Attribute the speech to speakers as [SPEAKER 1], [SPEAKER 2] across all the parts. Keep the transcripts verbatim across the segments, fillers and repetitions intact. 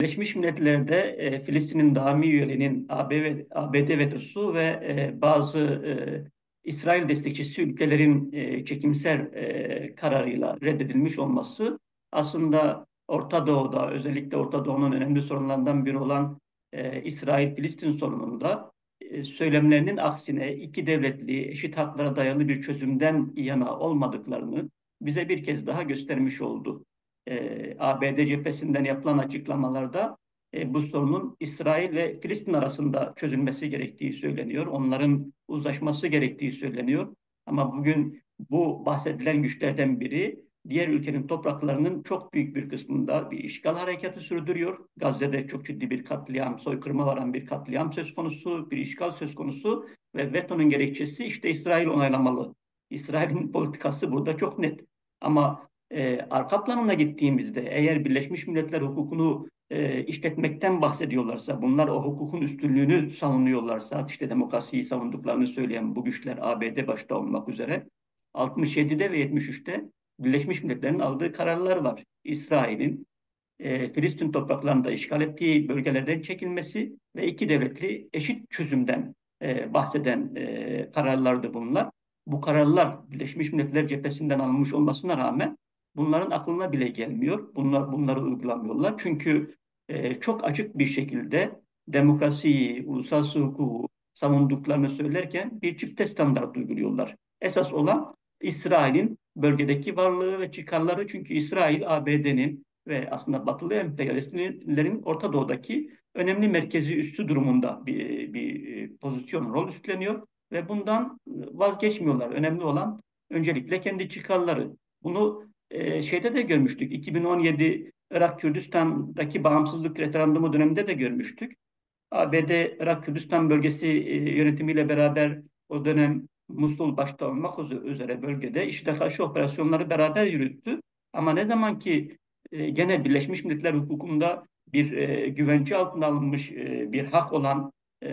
[SPEAKER 1] Birleşmiş Milletler'de e, Filistin'in daimi üyeliğinin A B D, A B D vetosu ve e, bazı e, İsrail destekçisi ülkelerin e, çekimser e, kararıyla reddedilmiş olması aslında Orta Doğu'da, özellikle Orta Doğu'nun önemli sorunlarından biri olan e, İsrail-Filistin sorununda e, söylemlerinin aksine iki devletli, eşit haklara dayalı bir çözümden yana olmadıklarını bize bir kez daha göstermiş oldu. e, A B D cephesinden yapılan açıklamalarda e, bu sorunun İsrail ve Filistin arasında çözülmesi gerektiği söyleniyor. Onların uzlaşması gerektiği söyleniyor. Ama bugün bu bahsedilen güçlerden biri diğer ülkenin topraklarının çok büyük bir kısmında bir işgal harekatı sürdürüyor. Gazze'de çok ciddi bir katliam, soykırıma varan bir katliam söz konusu, bir işgal söz konusu ve vetonun gerekçesi işte İsrail onaylamalı. İsrail'in politikası burada çok net. Ama e, arka planına gittiğimizde eğer Birleşmiş Milletler hukukunu e, işletmekten bahsediyorlarsa, bunlar o hukukun üstünlüğünü savunuyorlarsa, işte demokrasiyi savunduklarını söyleyen bu güçler A B D başta olmak üzere altmış yedide ve yetmiş üçte Birleşmiş Milletler'in aldığı kararlar var. İsrail'in e, Filistin topraklarında işgal ettiği bölgelerden çekilmesi ve iki devletli eşit çözümden e, bahseden e, kararlardı bunlar. Bu kararlar Birleşmiş Milletler cephesinden alınmış olmasına rağmen bunların aklına bile gelmiyor. Bunlar bunları uygulamıyorlar. Çünkü e, çok açık bir şekilde demokrasiyi, uluslararası hukuku savunduklarını söylerken bir çifte standart uyguluyorlar. Esas olan İsrail'in bölgedeki varlığı ve çıkarları, çünkü İsrail A B D'nin ve aslında Batılı emperyalistlerin Orta Doğu'daki önemli merkezi üssü durumunda bir, bir pozisyon, rol üstleniyor ve bundan vazgeçmiyorlar. Önemli olan öncelikle kendi çıkarları. Bunu e, şeyde de görmüştük. iki bin on yedi Irak Kürdistan'daki bağımsızlık referandumu döneminde de görmüştük. A B D Irak Kürdistan bölgesi e, yönetimiyle beraber o dönem Musul başta olmak üzere bölgede işe karşı operasyonları beraber yürüttü. Ama ne zaman ki e, gene Birleşmiş Milletler hukukunda bir e, güvence altına alınmış e, bir hak olan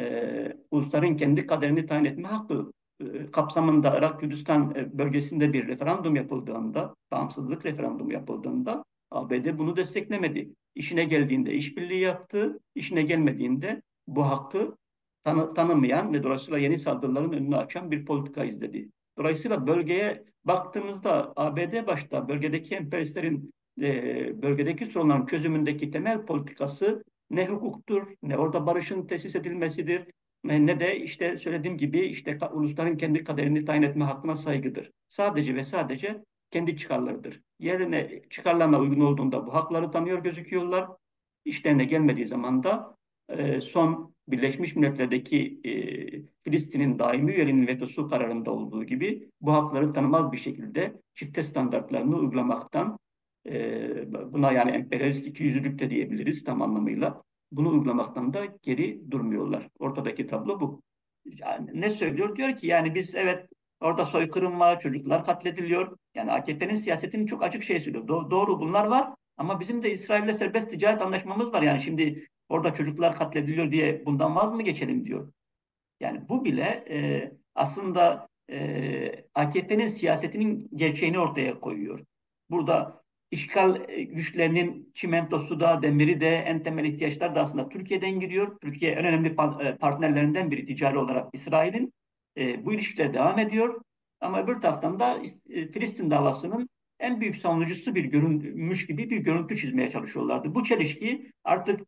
[SPEAKER 1] e, ulusların kendi kaderini tayin etme hakkı e, kapsamında Irak Kürdistan e, bölgesinde bir referandum yapıldığında, bağımsızlık referandumu yapıldığında A B D bunu desteklemedi. İşine geldiğinde işbirliği yaptı, işine gelmediğinde bu hakkı tanı, tanımayan ve dolayısıyla yeni saldırıların önünü açan bir politika izledi. Dolayısıyla bölgeye baktığımızda A B D başta bölgedeki emperyalistlerin e, bölgedeki sorunların çözümündeki temel politikası ne hukuktur, ne orada barışın tesis edilmesidir, ne, ne de işte söylediğim gibi işte ulusların kendi kaderini tayin etme hakkına saygıdır. Sadece ve sadece kendi çıkarlarıdır. Yerine çıkarlarına uygun olduğunda bu hakları tanıyor gözüküyorlar. İşlerine gelmediği zaman da e, son Birleşmiş Milletler'deki e, Filistin'in daimi üyeliğinin vetosu kararında olduğu gibi bu hakları tanımaz bir şekilde çifte standartlarını uygulamaktan e, buna yani emperyalist ikiyüzlülük de diyebiliriz tam anlamıyla. Bunu uygulamaktan da geri durmuyorlar. Ortadaki tablo bu. Yani ne söylüyor? Diyor ki yani biz evet orada soykırım var, çocuklar katlediliyor. Yani A K P'nin siyasetini çok açık şey söylüyor. Do- doğru bunlar var ama bizim de İsrail'le serbest ticaret anlaşmamız var. Yani şimdi orada çocuklar katlediliyor diye bundan vaz mı geçelim diyor. Yani bu bile e, aslında e, A K P'nin siyasetinin gerçeğini ortaya koyuyor. Burada işgal e, güçlerinin çimentosu da, demiri de, en temel ihtiyaçlar da aslında Türkiye'den giriyor. Türkiye en önemli pa- e, partnerlerinden biri ticari olarak İsrail'in. E, bu ilişkiler devam ediyor. Ama öbür taraftan da e, Filistin davasının en büyük savunucusu bir görünmüş gibi bir görüntü çizmeye çalışıyorlardı. Bu çelişki artık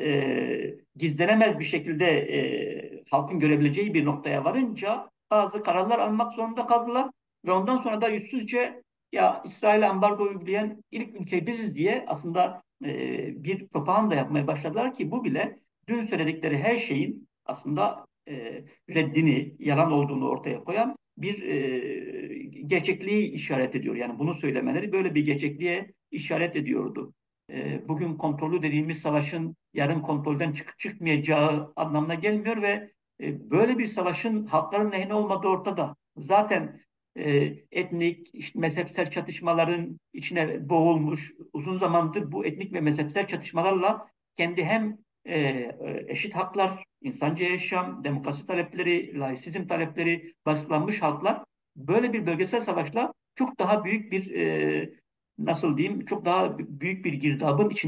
[SPEAKER 1] e, gizlenemez bir şekilde e, halkın görebileceği bir noktaya varınca bazı kararlar almak zorunda kaldılar ve ondan sonra da yüzsüzce ya İsrail'e ambargo uygulayan ilk ülke biziz diye aslında e, bir propaganda yapmaya başladılar ki bu bile dün söyledikleri her şeyin aslında e, reddini, yalan olduğunu ortaya koyan bir e, gerçekliği işaret ediyor. Yani bunu söylemeleri böyle bir gerçekliğe işaret ediyordu. E, bugün kontrollü dediğimiz savaşın yarın kontrolden çık çıkmayacağı anlamına gelmiyor ve e, böyle bir savaşın halkların lehine olmadığı ortada. Zaten e, etnik, işte mezhepsel çatışmaların içine boğulmuş, uzun zamandır bu etnik ve mezhepsel çatışmalarla kendi hem e, e, eşit haklar, insancı yaşam, demokrasi talepleri, laisizm talepleri baskılanmış halklar böyle bir bölgesel savaşla çok daha büyük bir e, nasıl diyeyim çok daha büyük bir girdabın içine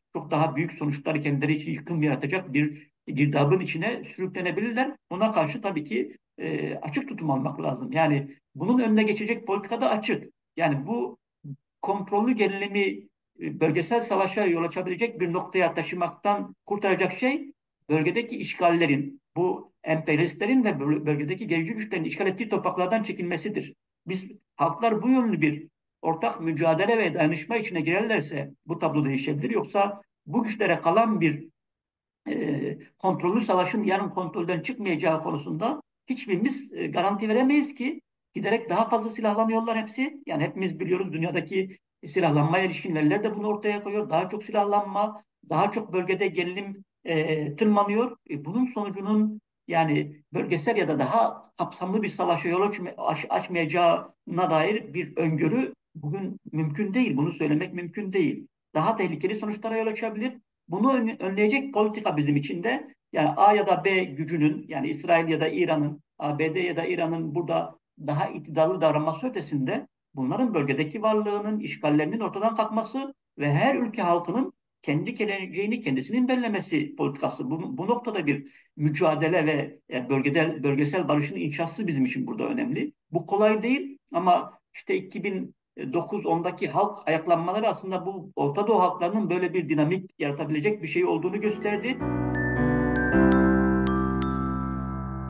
[SPEAKER 1] çok daha büyük sonuçları kendileri için yıkım yaratacak bir girdabın içine sürüklenebilirler. Buna karşı tabii ki e, açık tutum almak lazım. Yani bunun önüne geçecek politikada açık. Yani bu kontrollü gerilimi e, bölgesel savaşa yol açabilecek bir noktaya taşımaktan kurtaracak şey bölgedeki işgallerin, bu emperyalistlerin ve bölgedeki gerici güçlerin işgal ettiği topraklardan çekilmesidir. Biz halklar bu yönlü bir ortak mücadele ve dayanışma içine girerlerse bu tablo değişebilir. Yoksa bu güçlere kalan bir e, kontrollü savaşın yarın kontrolden çıkmayacağı konusunda hiçbirimiz e, garanti veremeyiz ki giderek daha fazla silahlanıyorlar hepsi. Yani hepimiz biliyoruz dünyadaki silahlanmaya ilişkin veriler de bunu ortaya koyuyor. Daha çok silahlanma, daha çok bölgede gerilim e, tırmanıyor. E, bunun sonucunun yani bölgesel ya da daha kapsamlı bir savaşa yol açma, aç, açmayacağına dair bir öngörü bugün mümkün değil. Bunu söylemek mümkün değil. Daha tehlikeli sonuçlara yol açabilir. Bunu önleyecek politika bizim için de yani A ya da B gücünün yani İsrail ya da İran'ın, A B D ya da İran'ın burada daha iktidarlı davranması ötesinde bunların bölgedeki varlığının, işgallerinin ortadan kalkması ve her ülke halkının kendi geleceğini kendisinin belirlemesi politikası. Bu, bu noktada bir mücadele ve e, bölgede, bölgesel barışın inşası bizim için burada önemli. Bu kolay değil ama işte iki bin dokuz ondaki halk ayaklanmaları aslında bu Orta Doğu halklarının böyle bir dinamik yaratabilecek bir şey olduğunu gösterdi.